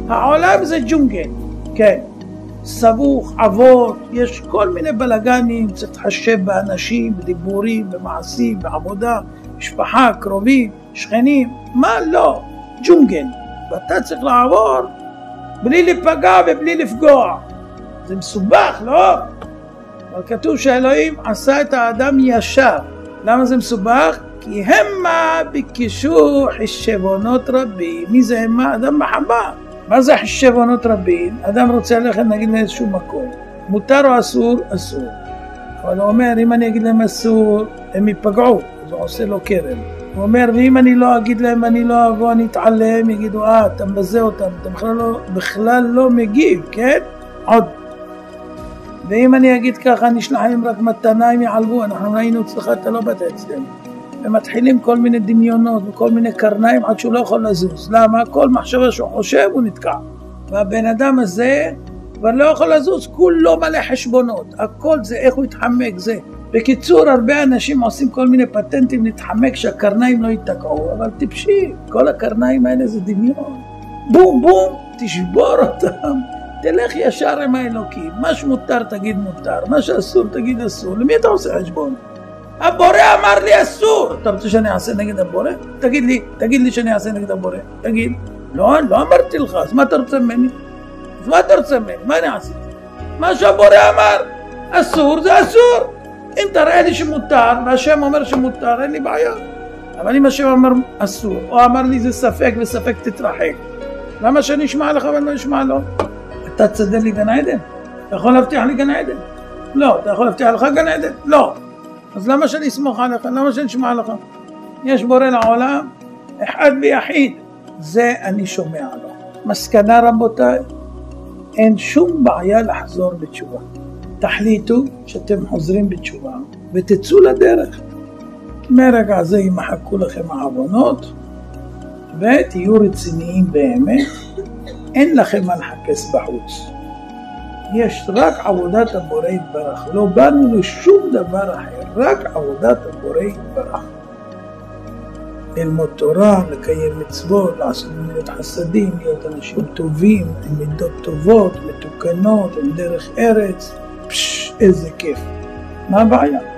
העולם זה ג'ונגל, כן. סבוך, עבוד, יש כל מיני בלגנים, צריך להתחשב באנשים, בדיבורים, במעשים, בעבודה, משפחה, קרובים, שכנים, מה לא? ג'ונגל. ואתה צריך לעבור בלי להיפגע ובלי לפגוע. זה מסובך, לא? אבל כתוב שאלוהים עשה את האדם ישר. למה זה מסובך? כי המה ביקשו חשבונות רבים. מי זה המה? אדם מחבה. מה זה חשבונות רבים? אדם רוצה ללכת נגיד לאיזשהו מקום. מותר או אסור? אסור. אבל הוא אומר, אם אני אגיד להם אסור, הם ייפגעו. אז הוא עושה לו קרן. הוא אומר, ואם אני לא אגיד להם, אני לא אבוא, אני אתעלם, יגידו, אתה מבזה אותם, אתה בכלל לא מגיב, כן? עוד. ואם אני אגיד ככה, נשלח להם רק מתנה, הם יעלבו, אנחנו ראינו אצלך, אתה לא באת אצלם. ומתחילים כל מיני דמיונות וכל מיני קרניים עד שהוא לא יכול לזוז. למה? כל מחשבה שהוא חושב הוא נתקע. והבן אדם הזה כבר לא יכול לזוז, כולו מלא חשבונות. הכל זה איך הוא יתחמק, זה. בקיצור, הרבה אנשים עושים כל מיני פטנטים להתחמק שהקרניים לא ייתקעו, אבל טיפשי, כל הקרניים האלה זה דמיון. בום בום, תשבור אותם, תלך ישר עם האלוקים. מה שמותר תגיד מותר, מה שאסור תגיד אסור. למי אתה עושה חשבון? הבורא אמר לי אסור. אתה רוצה שאני אעשה נגד הבורא? תגיד לי שאני אעשה נגד הבורא. תגיד. לא אמרתי לך, אז מה אתה רוצה ממני? מה אני עשיתי? מה שהבורא אמר, אסור זה אסור. אם תראה לי שמותר, והשם אומר שמותר, אין לי בעיה. אבל אם השם אומר אסור, או אמר לי זה ספק וספק תתרחק, למה שאני אשמע לך ואני לא אשמע לו? אתה תסדר לי גן עדן? אתה יכול להבטיח לי גן עדן? לא. אתה יכול להבטיח לך גן עדן? לא. אז למה שאני אסמוך עליך? למה שאני אשמע לך? יש בורא לעולם, אחד ויחיד. זה אני שומע לו. מסקנה רבותיי, אין שום בעיה לחזור בתשובה. תחליטו שאתם חוזרים בתשובה ותצאו לדרך. מרגע זה ימחקו לכם העוונות ותהיו רציניים באמת. אין לכם מה לחפש בחוץ. יש רק עבודת הבורא יתברך. לא באנו לשום דבר אחר, רק עבודת הבורא יתברך. ללמוד תורה, לקיים מצוות, לעשות מילות חסדים, להיות אנשים טובים, עם מידות טובות, מתוקנות, עם דרך ארץ. איזה כיף. מה הבעיה?